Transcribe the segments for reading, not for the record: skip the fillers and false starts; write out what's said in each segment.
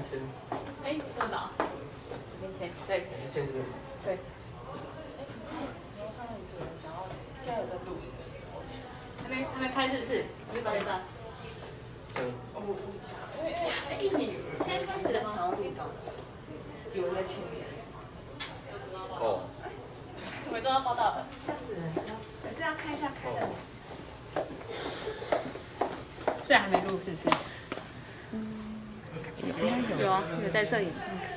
先。 哎，这么早？面前对。 先这个。 对。 你有看到有人想要现在有在录影的时候， 还没开是不是？我就搞一下。 我录一下，因为你现在开始了吗？ 想要录到的，有人在前面。 哦。 我们终于要报道了。 吓死人！可是要看一下开的。 现在还没录是不是？有啊，有在摄影。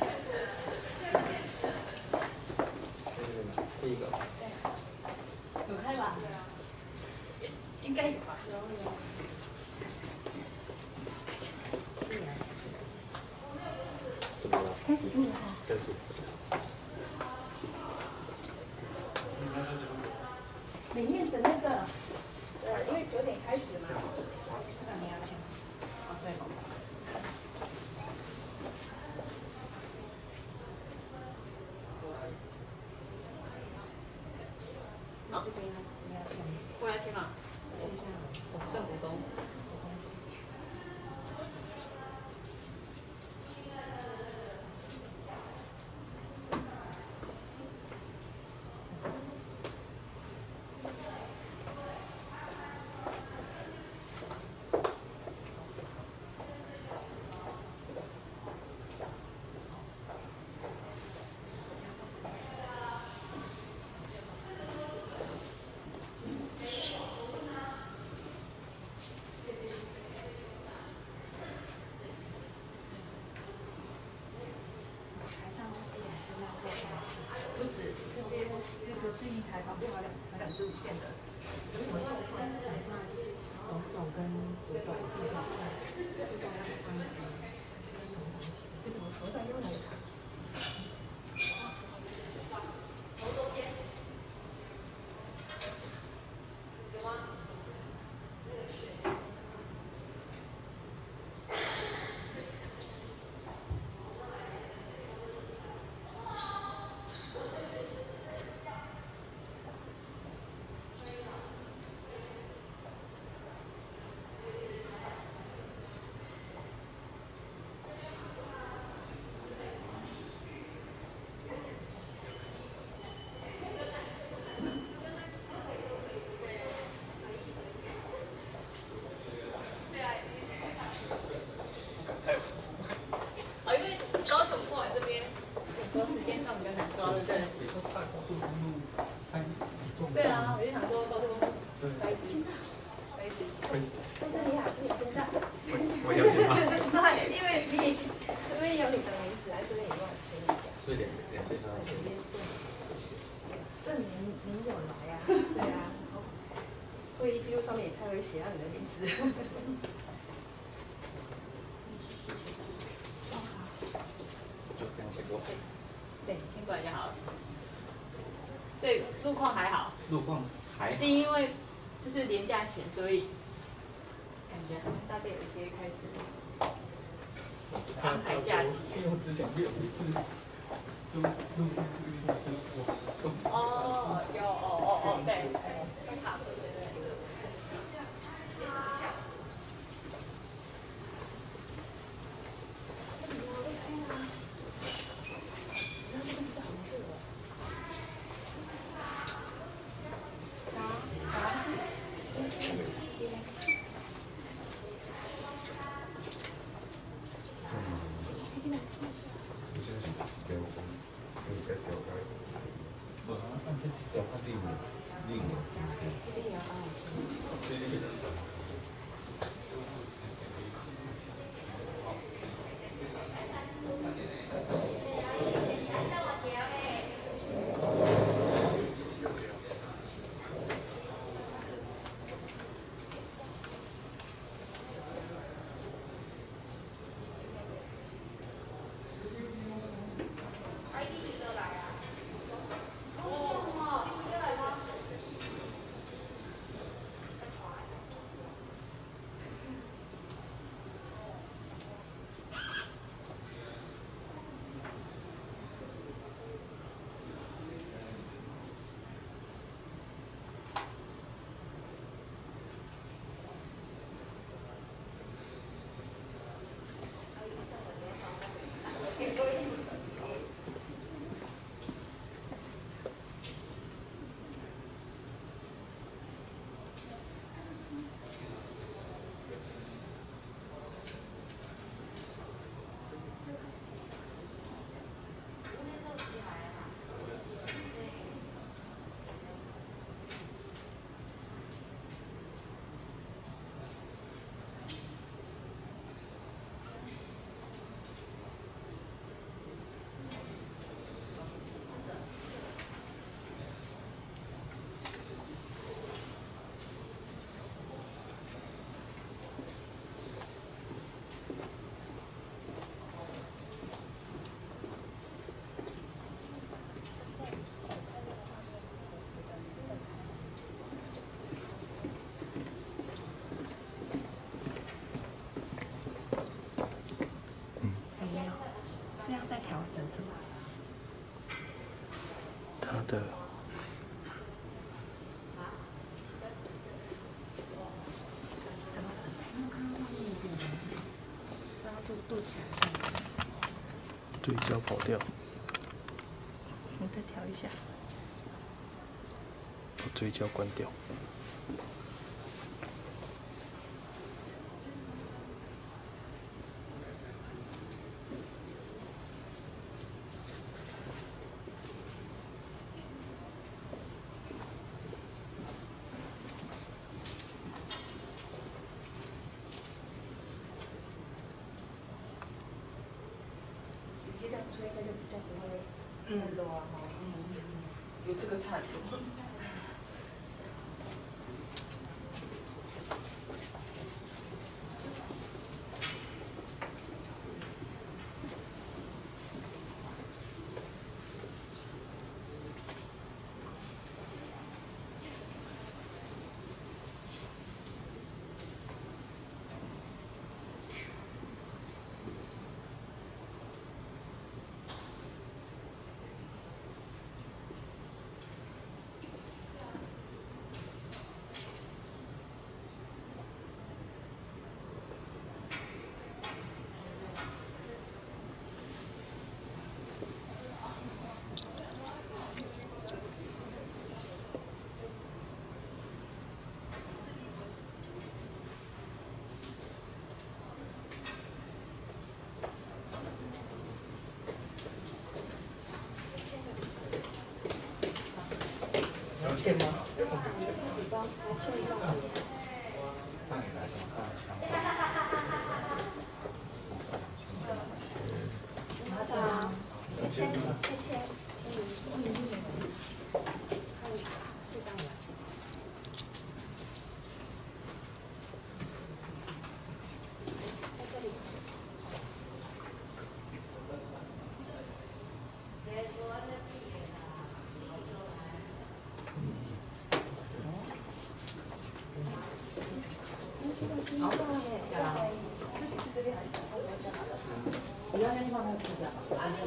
第一个。 有开吧？应该有吧。 怎么了？ 开始录了哈。 开始。 里面的那个，因为9点开始嘛，那你要签。哦，对。 好， 这边你要签。 我来签嘛。 签一下。 圣股东。 不止，这边是一台旁边还两支无线的，有什么状况？讲话就是董总跟主管对话，主管要关机，为什么头上又来卡？ 对啊，我就想说高速公路，不好意思， 但是你好，请你先上。 我有签吗？ 对，因为你这边有你的名字，这边也帮我签一下。 所以两边都要签。 证明你有来啊。对啊。会议记录上面也才会写上你的名字。 就这样签过。 对，签过来就好了。所以路况还好。 路况还好。 是因为就是连假前，所以感觉他们大概有一些开始安排假期。 因为我之前有一次，就路上遇到车祸。 哦，有，对，会卡的，对。 我按这条看另一个。 调整什么？ 他的让它肚脐还是？ 对焦跑掉， 你再调一下。 把追焦关掉。 这样吹，它就比较不会很多啊。有这个差别。 切吗？ 你要先放那个试一下，安利。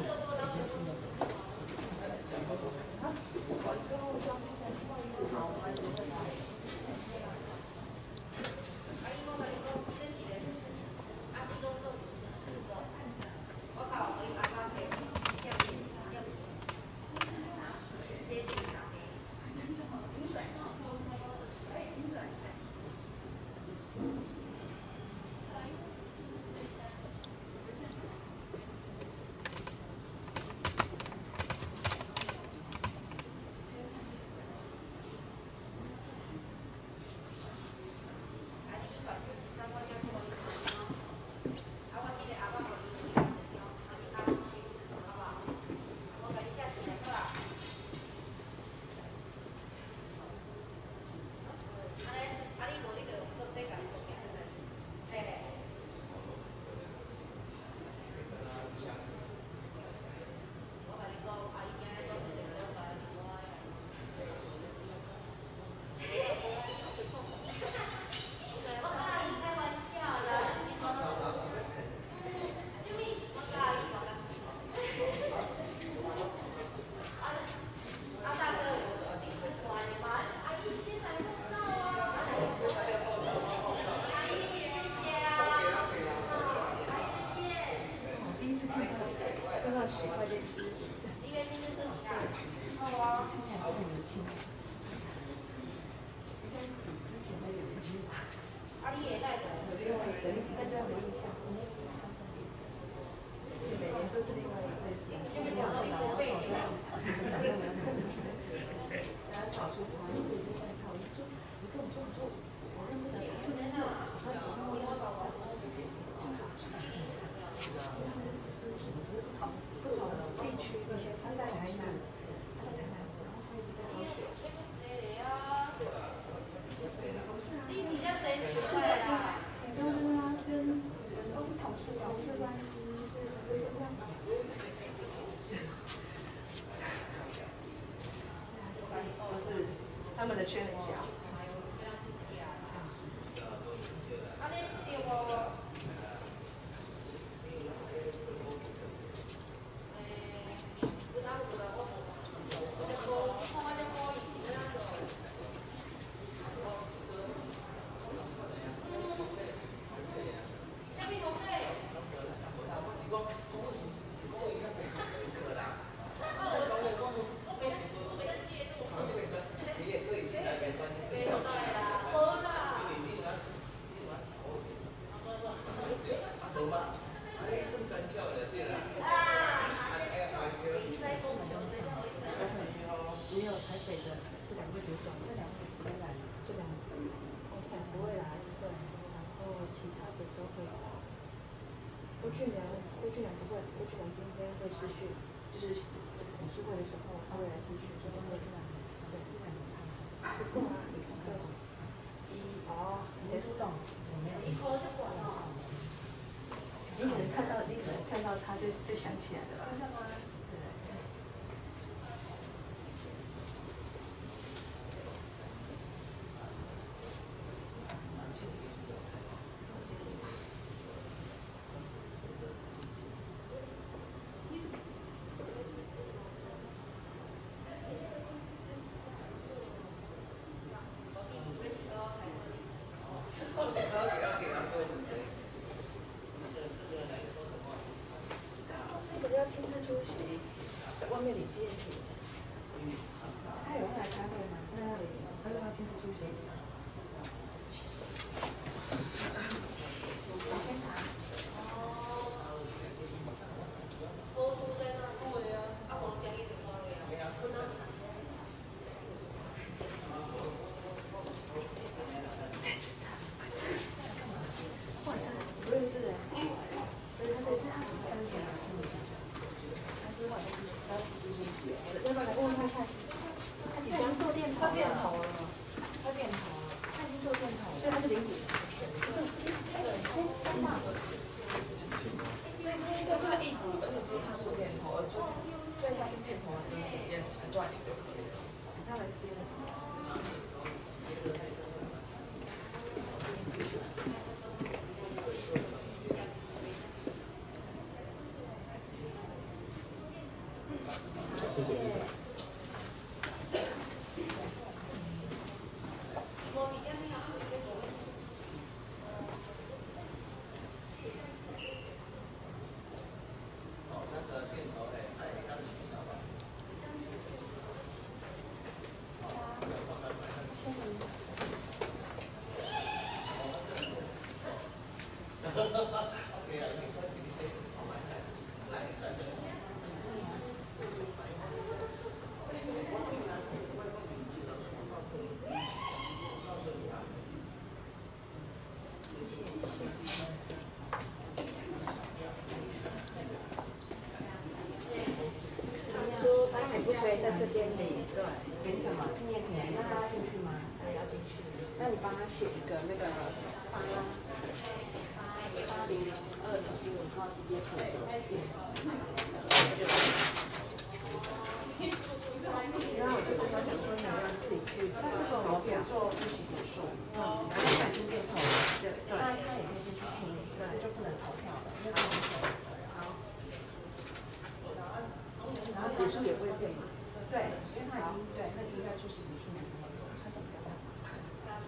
他们的圈很小。 具人不会，郭具人今天会失去，就是董事会的时候，他会来失去，就真的自然，对，自然很差。不过啊，你看到你是懂，有没有？你可能看到他就想起来了吧？真的吗？对。亲自出席，外面领纪念品。他有会来开会吗？在那里，他说他亲自出席。我先查。不认识人，所以他这次他怎么当选了？要不要来问问看看？他已经做电头了。他电头了。他已经做电头了。所以他是领主。先骂。 所以他一股，而且说他做电头，就最上面电头就是随便是赚一个可以。 他来这边了。谢谢。在这边领，对，领什么纪念品？那他要进去吗？对，要进去。那你帮他写一个那个800205号直接可以。然后我就跟他讲说，你要自己去，他这个我只做复习补数，然后感情变头，对，那他也可以进去听，对，就不能投票了，因为他很丑。好。然后补数也不会变嘛。对，因为他已经对，他已经在出习补数了。他是比较大场。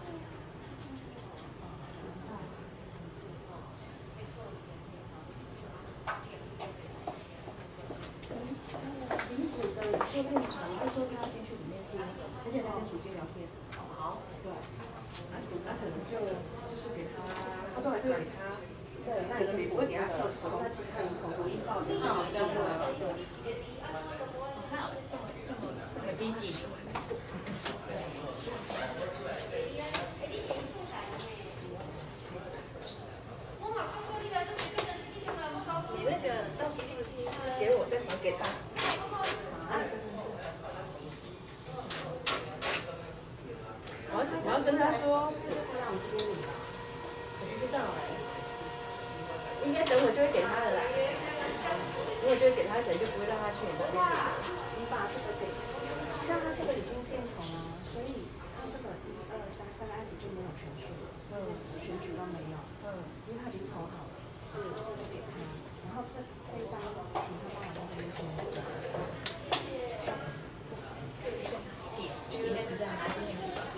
领主的做练场，他说他要进去里面听，而且他跟主机聊天。好。对。那可能就是给他，他说还是给他。对，那你不会给他从录音报的，那我要对。 这么积极。 你那个到时候给我，再还给他。我要跟他说，他让我接你，我不知道哎，应该等我就会给他的啦。如果就会给他，可能就不会让他去你那边。你把这个给，像他这个已经变头了，所以像这个1、2、3个案子就没有全数了，选举都没有，因为他已经投好了，是这就给他，然后这一张请他帮我在这边签。 应该是这样拿纪念品吧。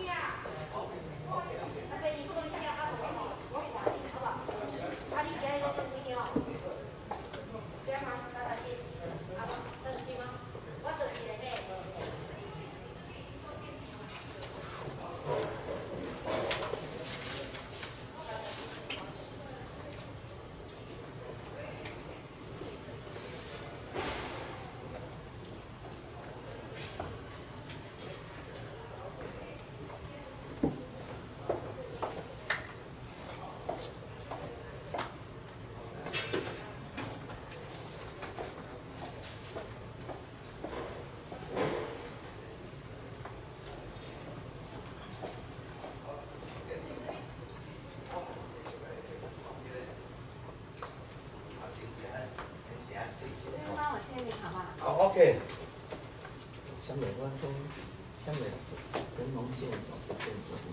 下面是神农见首见左部。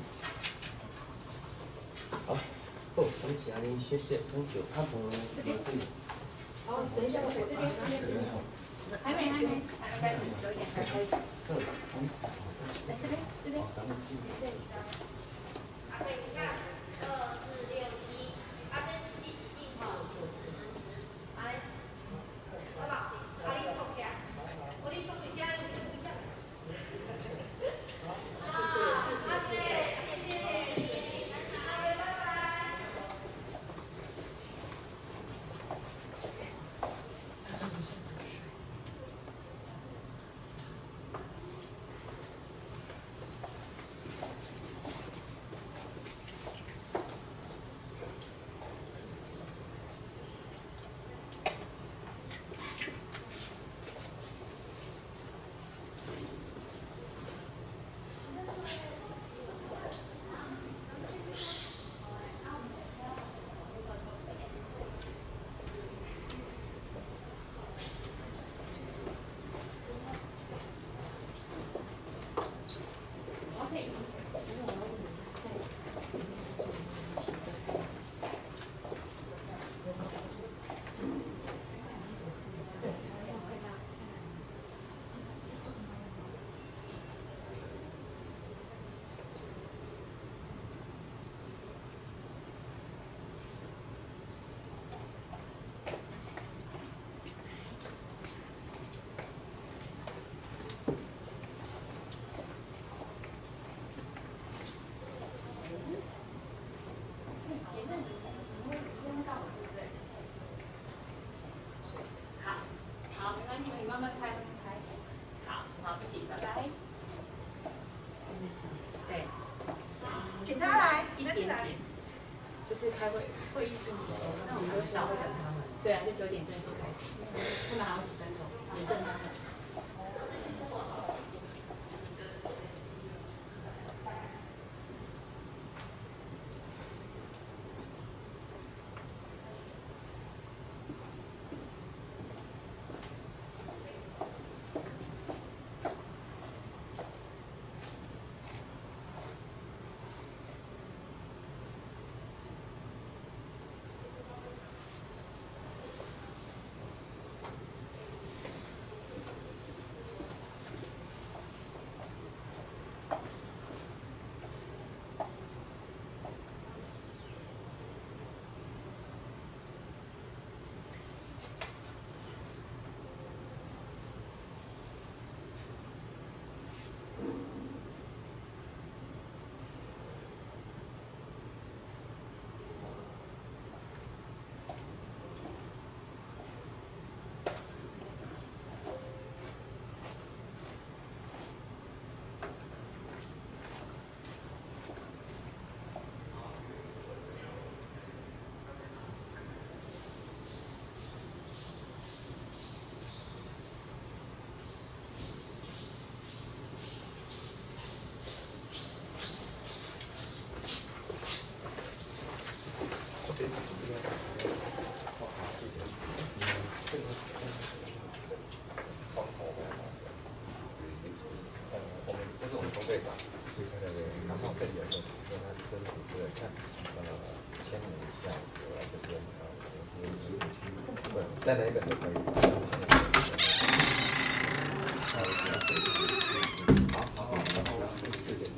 好，后从其他的学习很久，看朋友这里。 好，等一下，我这边。 还没，开始9点才开始。来这边。 阿贝，你看，2、4、6、7，阿贝自己定好10，阿嘞，好不好？阿里送起来，我哩送回家，你不一样。阿贝，谢谢你，阿贝，拜拜。 请他来，一点点，就是开会议进行，那我们就稍微等他们。对啊，就9点正式开始，他们还要10分钟，也正他们。 这是我们中队长，然后这里有一个跟他跟组织的看，签名一下，我这边在哪一本都可以。好，然后谢谢。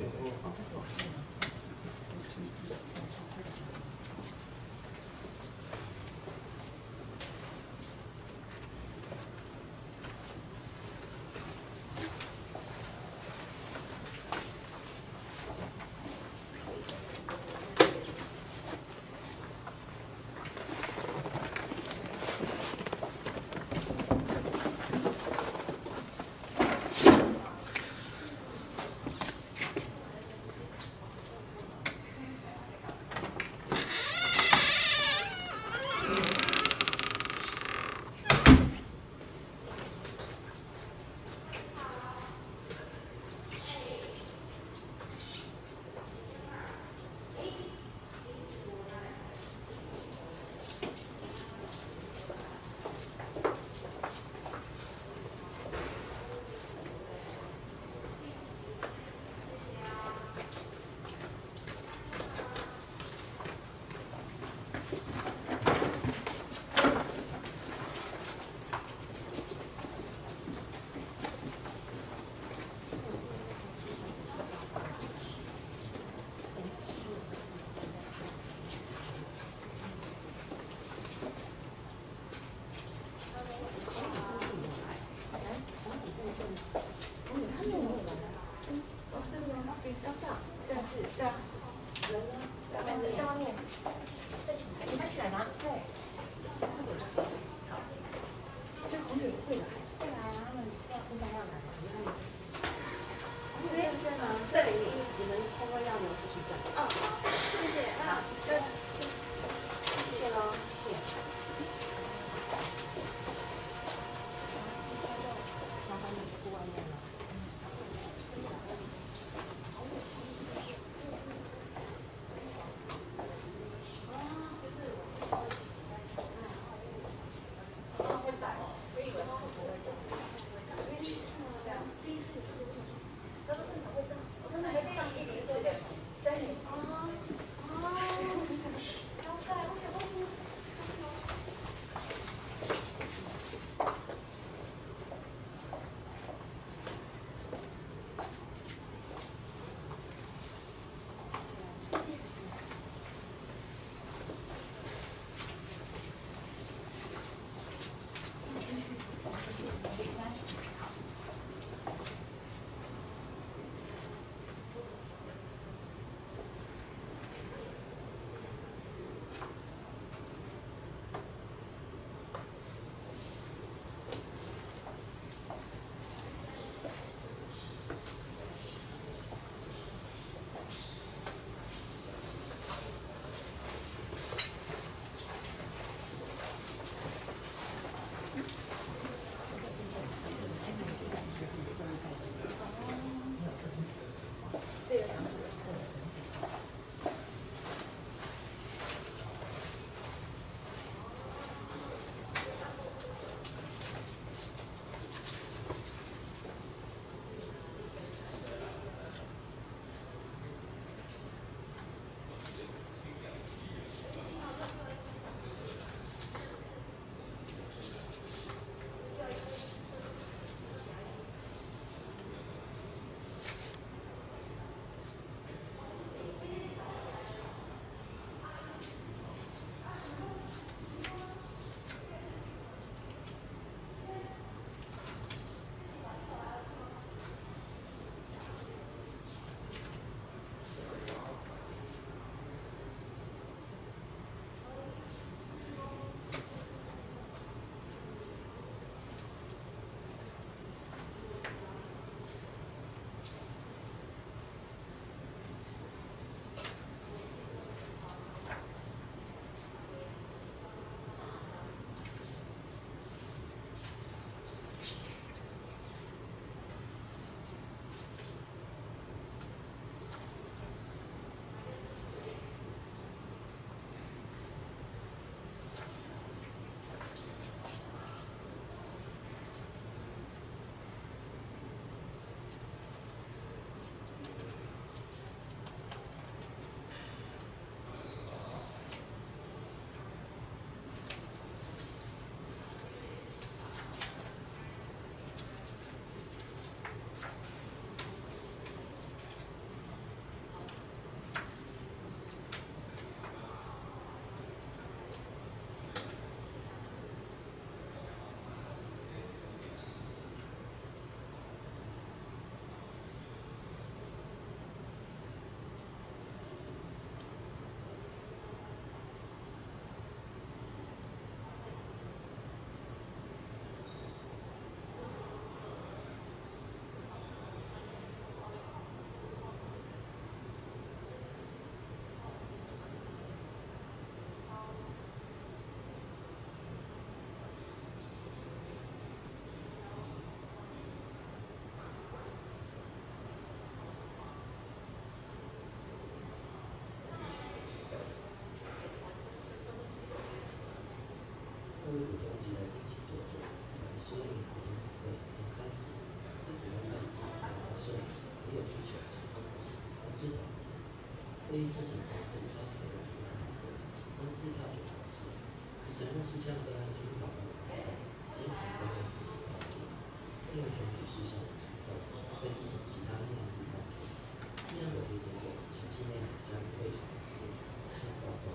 是票选方式，是针对事项个案去讨论坚持个案进行讨论，并为选举事项的情况，会进行其他另案子判决。议案表决结果及详细内容将于会场向报告。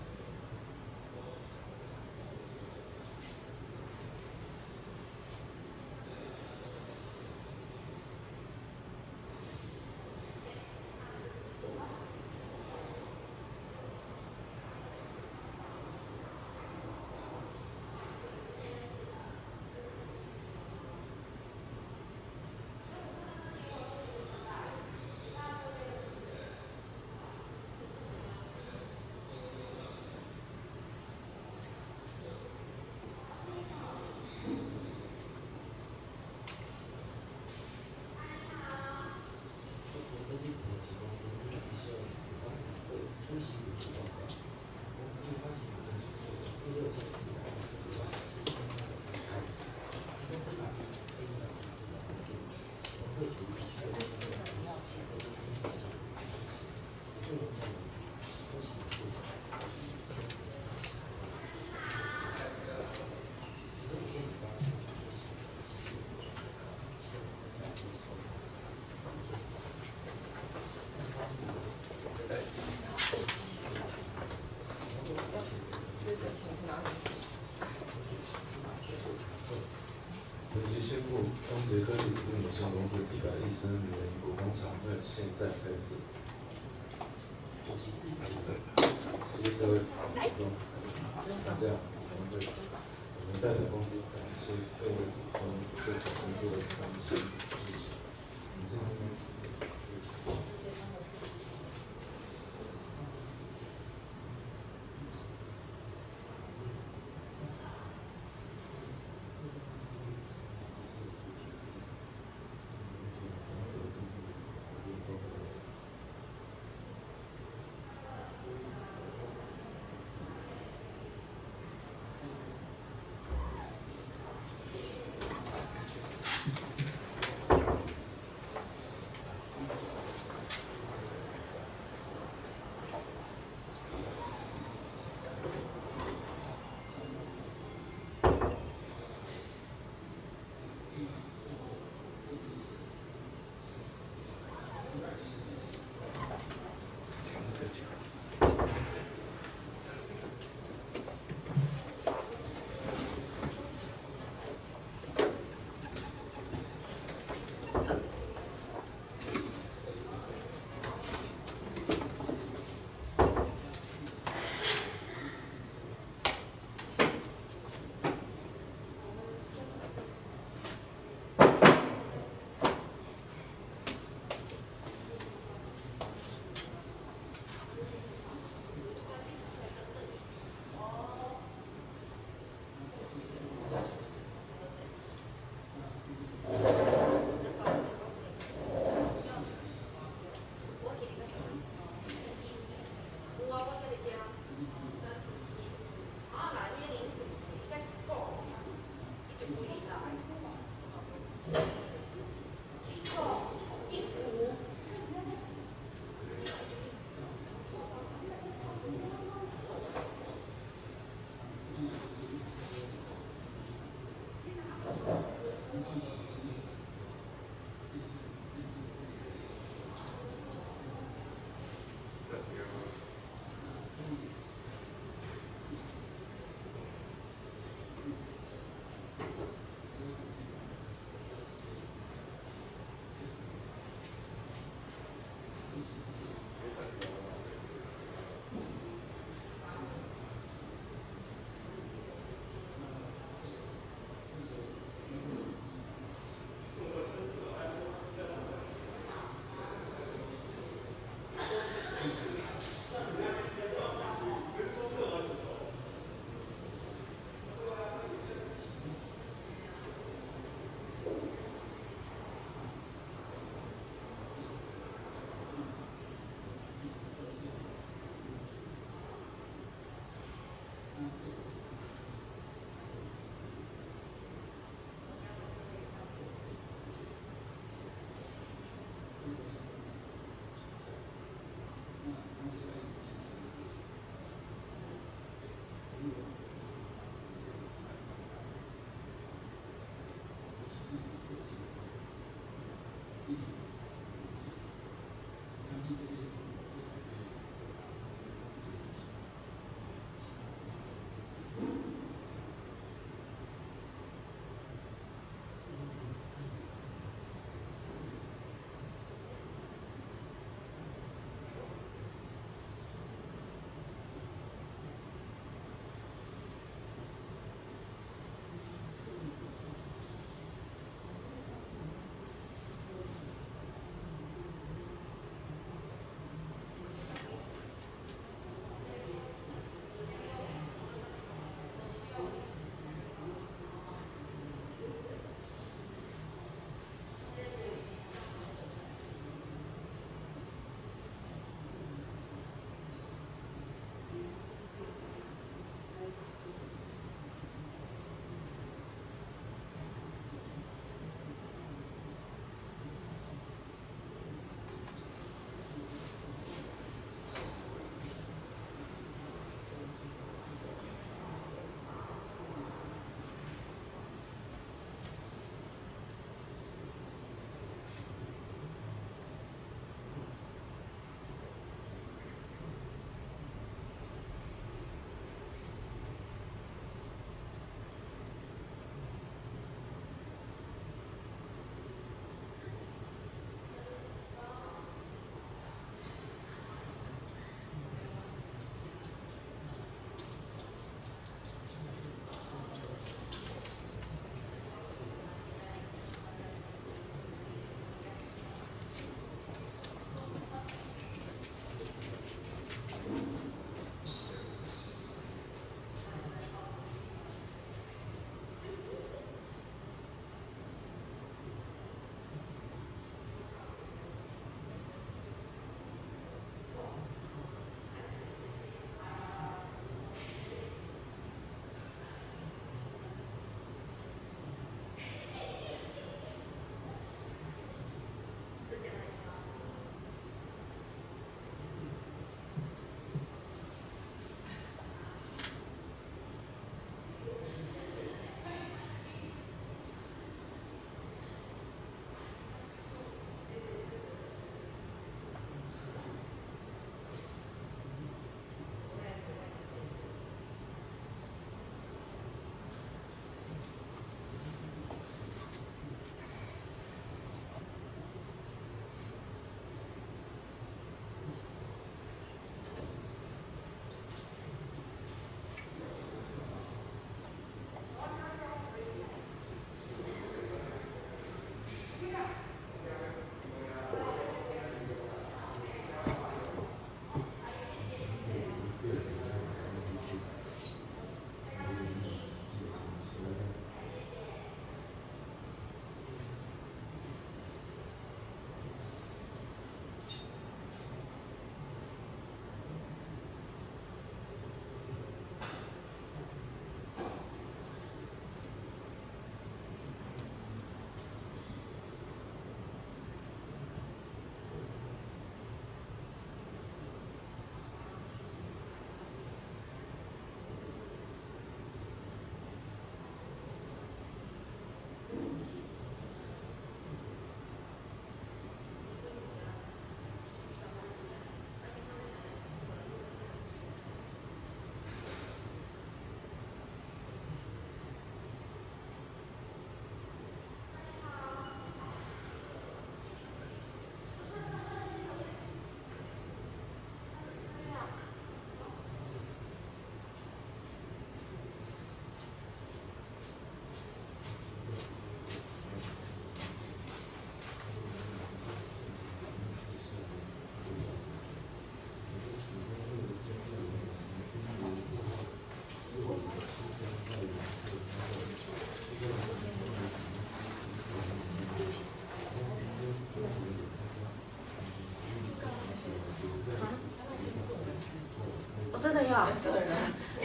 科技股有限公司因预设股东常会出席股东报告，公司发行股东指数第6项资料是主要是公开的公开，公司法律非依照其资料规定，董会决议确认公司的经营经营上的公司，不会影响出席股东本期宣布，丰捷科技股份有限公司113年股东常会现在开始。谢谢各位观众参加常会，我们代表公司感谢各位股东对本公司的关心支持。 啊。 对了。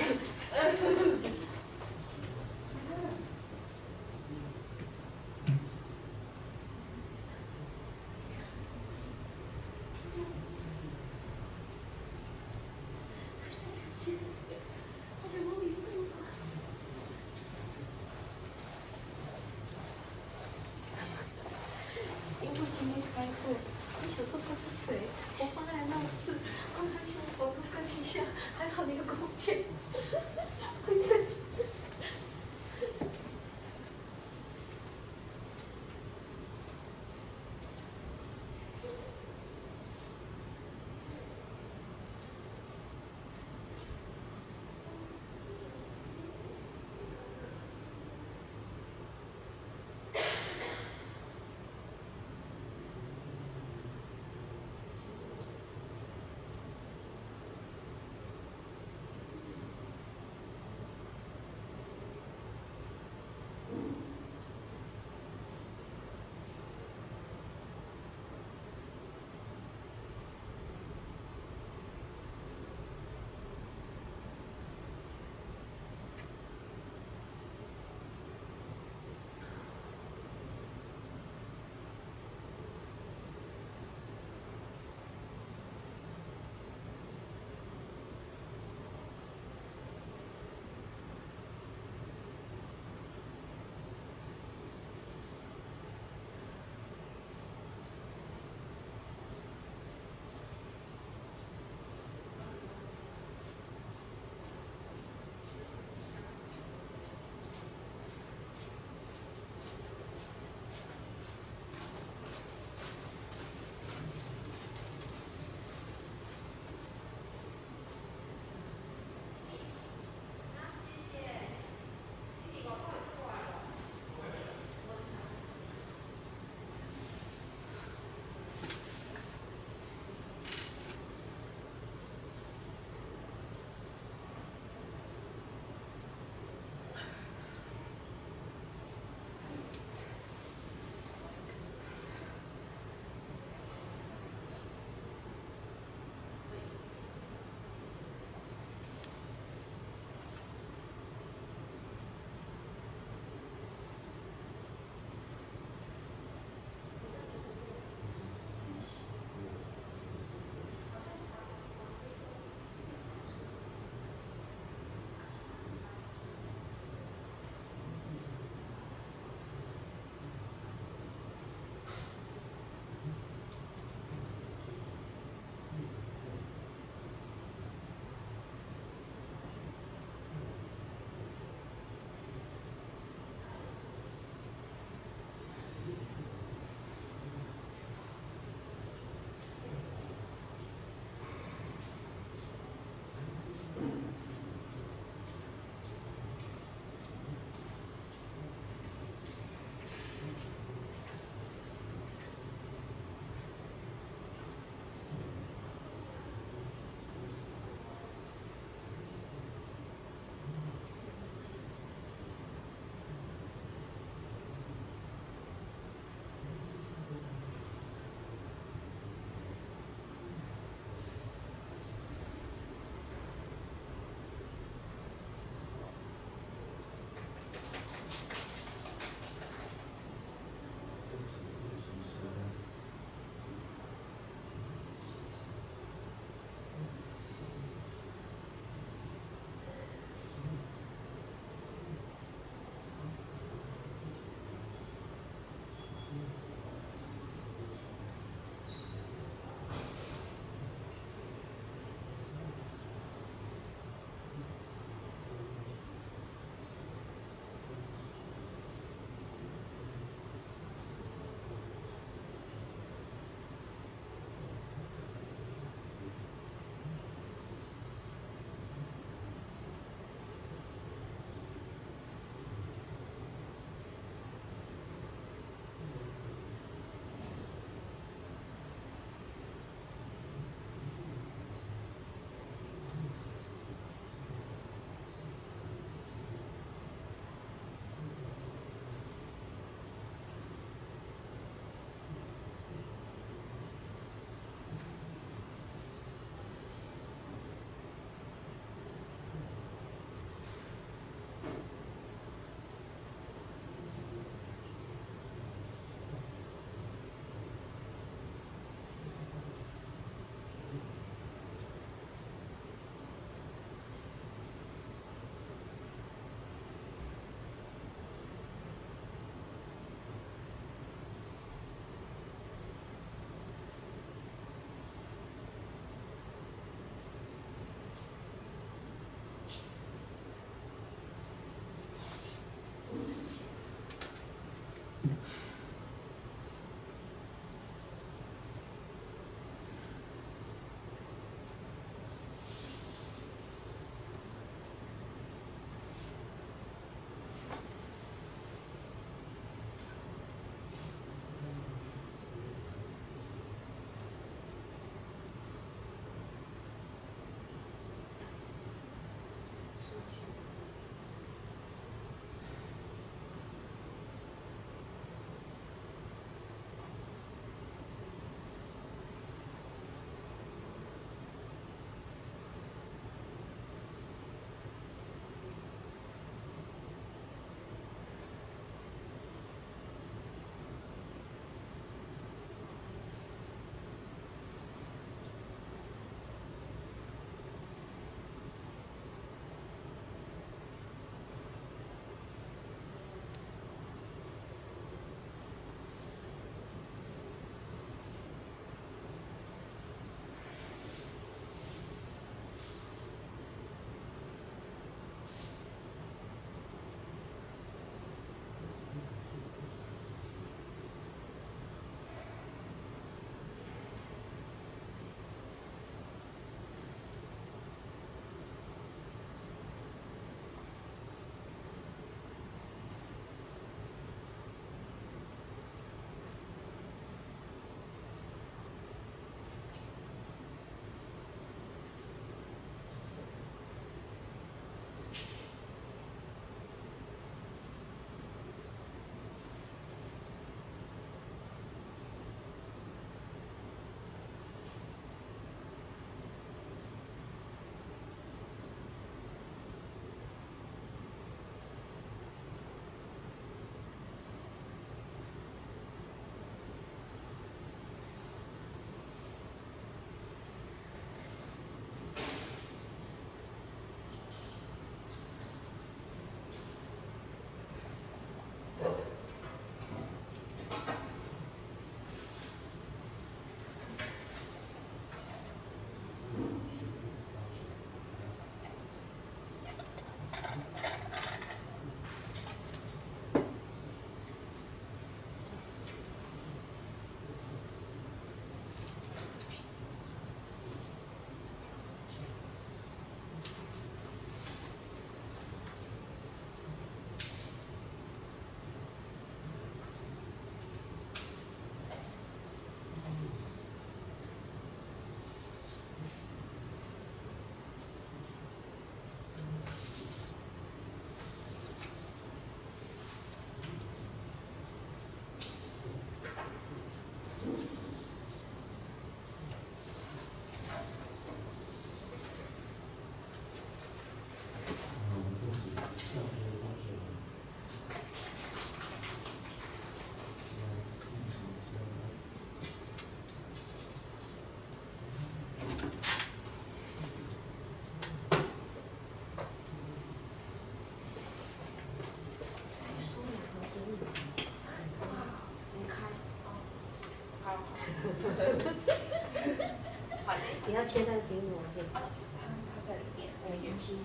因为今天开会，我想说他是谁，我帮他闹事，帮他去我房中干几下，还好你有跟我讲，没事。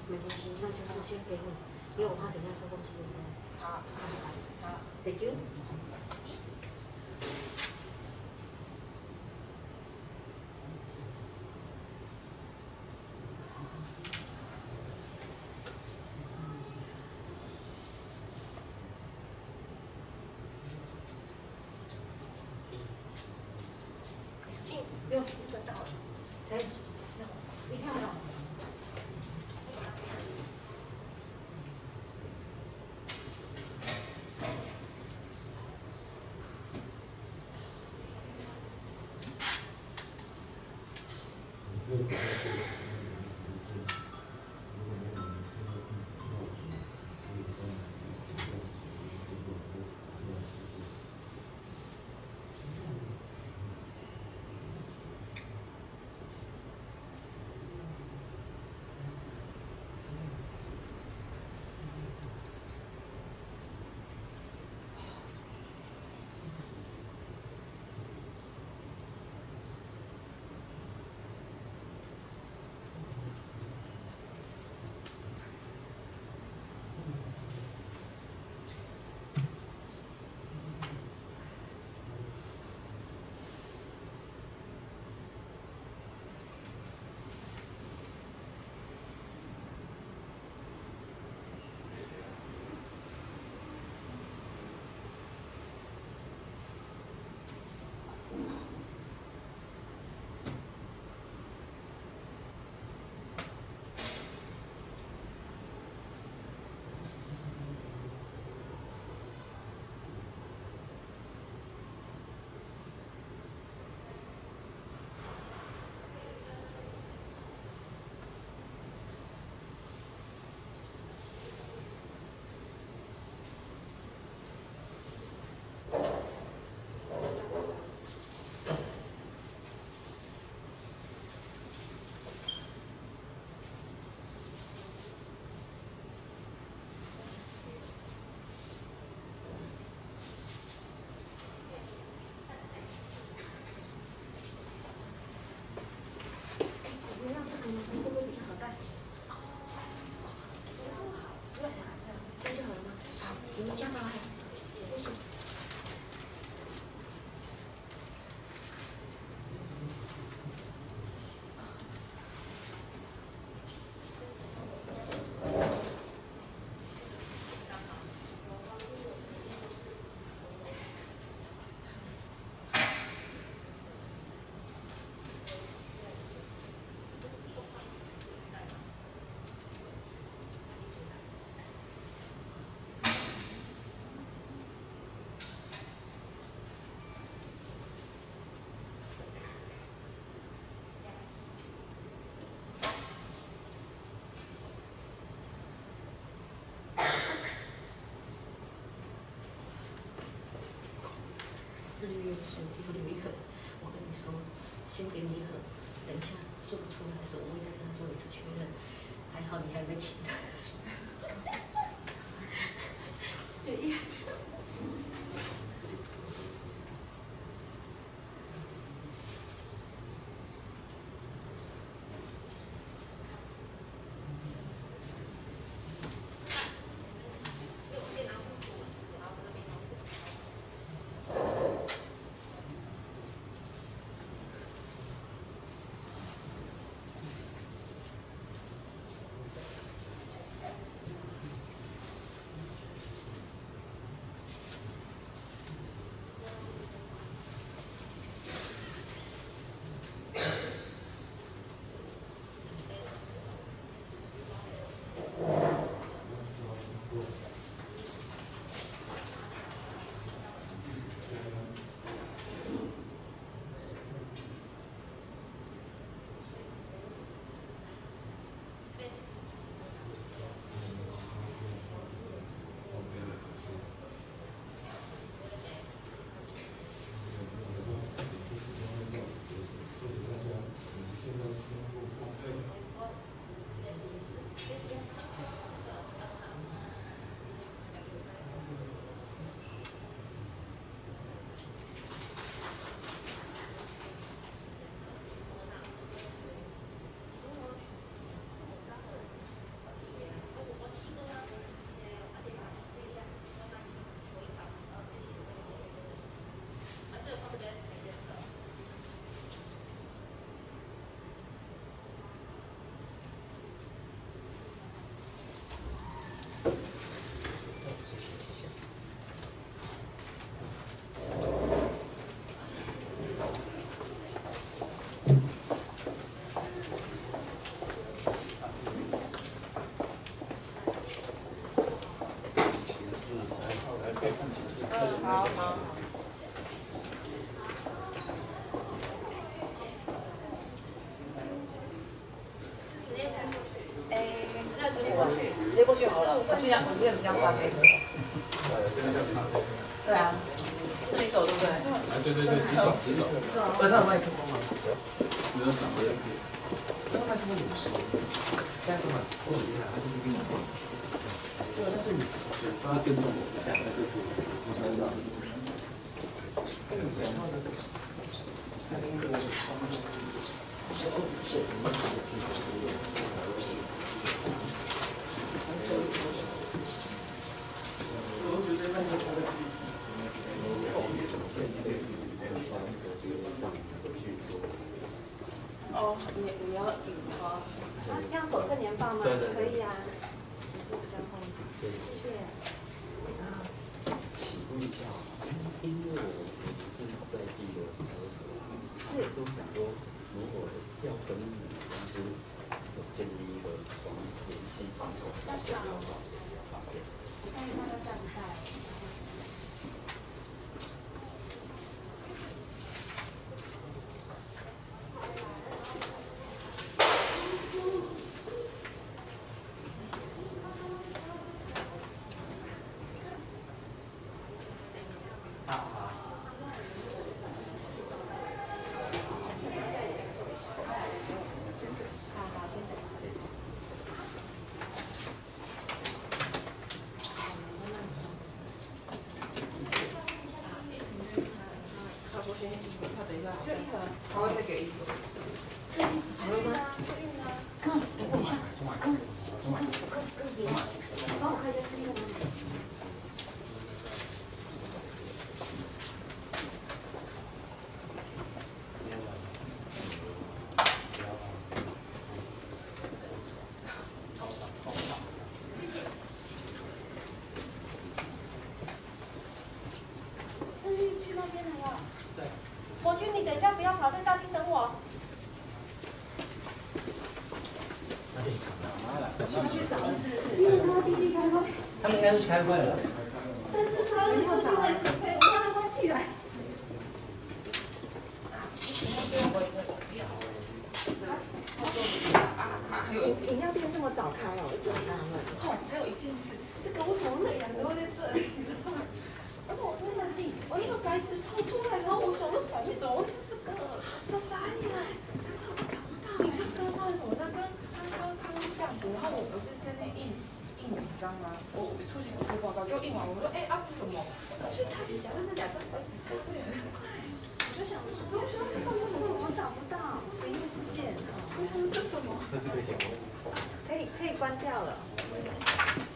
没关系，那就是先给你，因为我怕等一下收东西的时候。 好，好。 Thank you。 不用，收到了。 谁？你看到？ 自律约束有一盒，我跟你说，先给你一盒，等一下做不出来的时候，我会再跟他做一次确认。还好你还没请他。对呀。 可以站起来。 好好。那直接过去好了，我去让我这比较方便。对啊，这里走对不对？ 啊，对对对，直走直走。 那他有麦克风吗？ 只有长得。 那麦克风有声。但是嘛，我很厉害，他就是跟你混。对，但是你嘴巴震动一下，那就可以传到。讲话的声音的方式。 哦，你要引他。 要手册年报吗？ 对对对可以啊。谢谢。 请问一下，因为我们是在地的合手，所以说想说，如果要跟你们公司有建立一个联系窗口，那就比较方便。 看一下他在不在。 他会再给一个。 是运啊，是运啊。哥，给我一下。哥，别，帮我看一下这个吗？志玉去那边了呀。 对。 博君，你等一下不要跑，在大厅等我。去找了是不是？因为他弟弟开会。 他们应该是去开会了。 但是他们又去很准备，我把他关起来。饮料店这么早开哦，真纳闷。 哦，还有一件事，这个我从瑞阳都在这里，你知道吗？然后我在那里，我那个白纸抽出来，然后我想说反正怎么会是这个？这傻眼，我找不到。你这刚刚什么？他刚这样子，然后我不是在那印文章吗？我出去读书报告就印完，我说哎啊这什么？是他是讲的那2张白纸是对的。我就想说，这我找不到，灵异事件。 我想说这什么？ 这是可以讲吗？ 可以关掉了。